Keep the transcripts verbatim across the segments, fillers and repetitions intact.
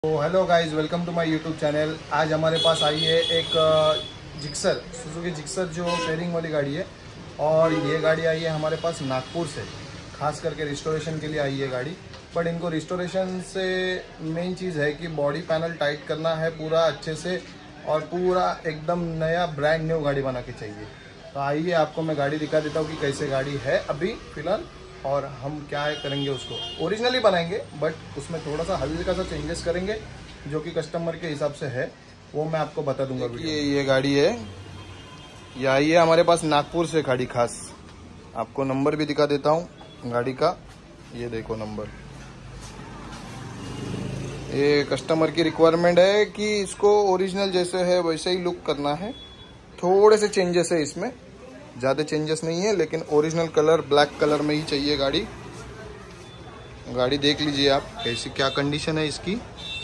तो hello guys, welcome to my YouTube channel. आज हमारे पास आई है एक जिक्सर, सुजुकी जिक्सर जो फेयरिंग वाली गाड़ी है। और ये गाड़ी आई है हमारे पास नागपुर से, खास करके रिस्टोरेशन के लिए आई है गाड़ी। बट इनको रिस्टोरेशन से मेन चीज़ है कि बॉडी पैनल टाइट करना है पूरा अच्छे से, और पूरा एकदम नया ब्रांड न्यू गाड़ी बना के चाहिए। तो आइए आपको मैं गाड़ी दिखा देता हूँ कि कैसे गाड़ी है अभी फ़िलहाल, और हम क्या है करेंगे उसको। ओरिजिनली बनाएंगे बट उसमें थोड़ा सा हल्का सा चेंजेस करेंगे जो कि कस्टमर के हिसाब से है, वो मैं आपको बता दूंगा। ये ये गाड़ी है, ये आई है हमारे पास नागपुर से गाड़ी खास। आपको नंबर भी दिखा देता हूँ गाड़ी का, ये देखो नंबर। ये कस्टमर की रिक्वायरमेंट है कि इसको ओरिजिनल जैसे है वैसे ही लुक करना है। थोड़े से चेंजेस है इसमें, ज़्यादा चेंजेस नहीं है, लेकिन ओरिजिनल कलर ब्लैक कलर में ही चाहिए गाड़ी। गाड़ी देख लीजिए आप कैसी क्या कंडीशन है इसकी।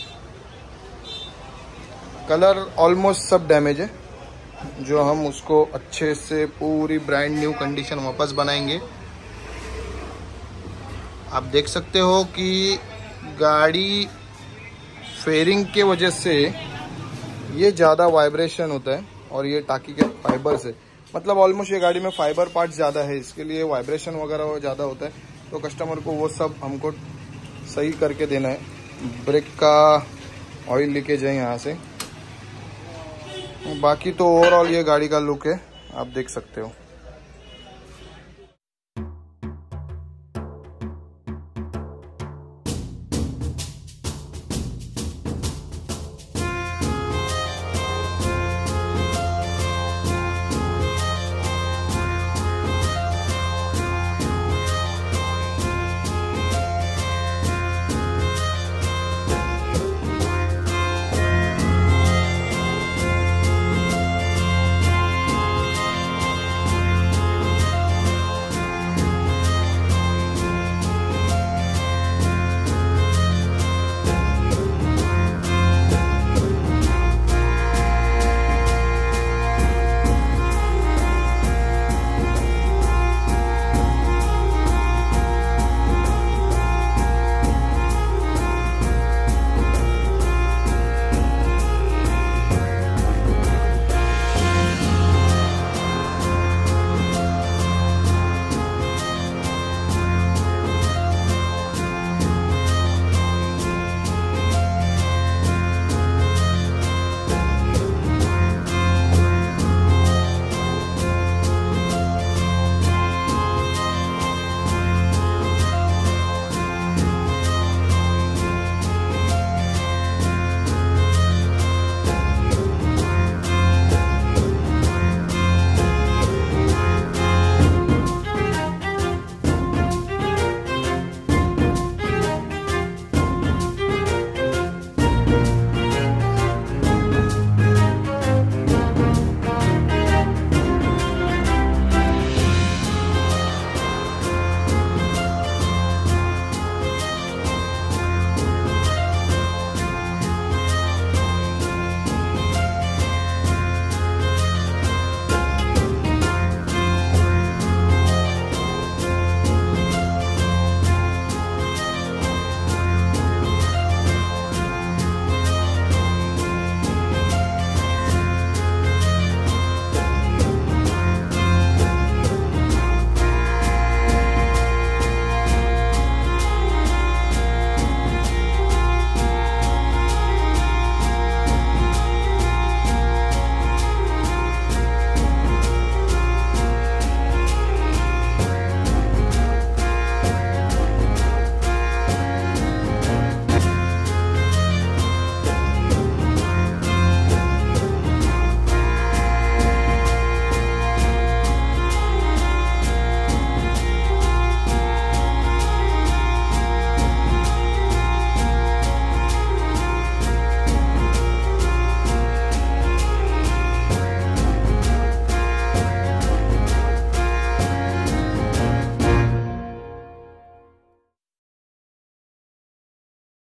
कलर ऑलमोस्ट सब डैमेज है, जो हम उसको अच्छे से पूरी ब्रांड न्यू कंडीशन वापस बनाएंगे। आप देख सकते हो कि गाड़ी फेयरिंग के वजह से ये ज़्यादा वाइब्रेशन होता है, और ये टाकी के फाइबर से, मतलब ऑलमोस्ट ये गाड़ी में फाइबर पार्ट ज़्यादा है, इसके लिए वाइब्रेशन वगैरह ज़्यादा होता है। तो कस्टमर को वो सब हमको सही करके देना है। ब्रेक का ऑयल लीकेज है यहाँ से। बाकी तो ओवरऑल ये गाड़ी का लुक है, आप देख सकते हो।